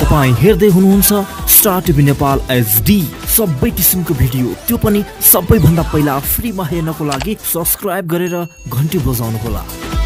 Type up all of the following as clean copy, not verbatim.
तपाईं हेर्दै हुनुहुन्छ स्टार टिभी नेपाल HD। सबै किसिमको भिडियो त्यो पनि सबैभन्दा पहिला फ्रीमा हेर्नको लागि सब्स्क्राइब गरेर घण्टी बजाउनुहोला।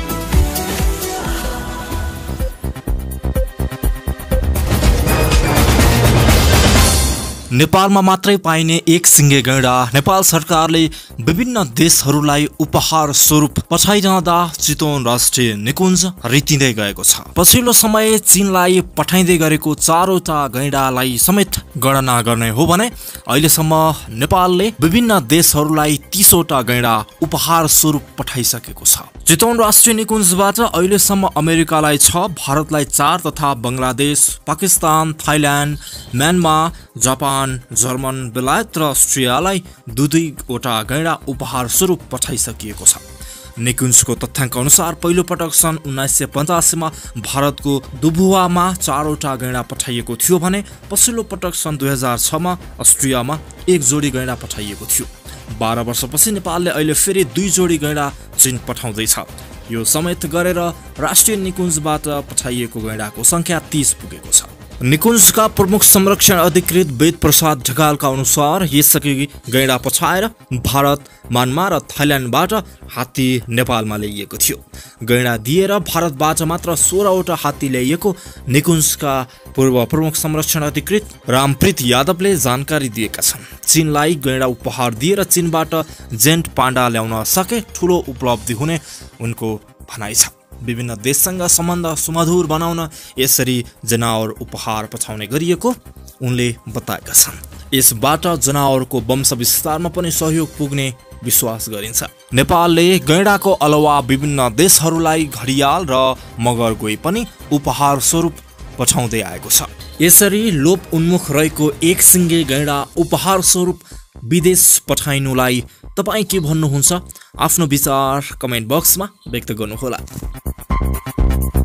नेपालमा मात्रै पाइने एक सिङ्गे गैंडा नेपाल सरकारले विभिन्न देशहरूलाई उपहार स्वरूप पठाइरहँदा चितवन राष्ट्रिय निकुञ्ज रित्तिँदै गएको छ। पछिल्लो समय चीनलाई पठाइँदै गरेको 4वटा गैंडालाई समेत गणना गर्ने हो भने अहिलेसम्म नेपालले विभिन्न देशहरूलाई 30वटा गैंडा उपहार स्वरूप पठाइसकेको छ। चितवन राष्ट्रिय निकुञ्जबाट अहिलेसम्म अमेरिकालाई 6, भारतलाई 4 तथा Bangladesh, Pakistan, Thailand, Myanmar, Japan, German, बेलायत र अस्ट्रियालाई 2-2वटा गैंडा उपहार स्वरूप पठाइसकिएको छ। निकुञ्जको तथ्याङ्क अनुसार पहिलो पटक सन् 1985 मा भारतको दुबुवामा 4वटा गैंडा पठाइएको थियो भने पछिल्लो पटक सन् 2006 मा अस्ट्रियामा 1 जोडी गैंडा पठाइएको थियो। 12 वर्षपछि नेपालले अहिले फेरि 2 जोडी गैंडा चीन पठाउँदैछ। यो समेत गरेर राष्ट्रिय निकुञ्जबाट पठाइएको गैंडाको संख्या 30 पुगेको छ। निकुञ्जका प्रमुख संरक्षण अधिकृत वेद प्रसाद ढकालका अनुसार यसअघि गैंडा पठाएर भारत, म्यानमार र थाइल्यान्डबाट हात्ती नेपालमा ल्याइएको थियो। गैंडा दिएर भारतबाट मात्र 16वटा हात्ती ल्याइएको निकुञ्जका पूर्व प्रमुख संरक्षण अधिकृत रामप्रीत यादवले जानकारी दिएका छन्। चीनलाई गैंडा उपहार दिएर चीनबाट जेन्ट पाण्डा ल्याउन सके ठूलो उपलब्धि हुने उनको भनाइ छ। विभिन्न देशसँग सम्बन्ध सुमधुर बनाउन यसरी जनावर उपहार पठाउने गरिएको उनले बताएका छन्। यसबाट जनावरको वंश विस्तारमा पनि सहयोग पुग्ने विश्वास गरिन्छ। नेपालले गैंडाको अलावा विभिन्न देशहरूलाई घडियाल र मगर गोही पनि उपहार स्वरूप पठाउँदै आएको छ। यसरी लोप उन्मुख रहेको एक सिङ्गे गैंडा उपहार स्वरूप विदेश पठाइनुलाई तपाईं के भन्नुहुन्छ? आफ्नो विचार कमेन्ट बक्समा व्यक्त गर्नुहोला।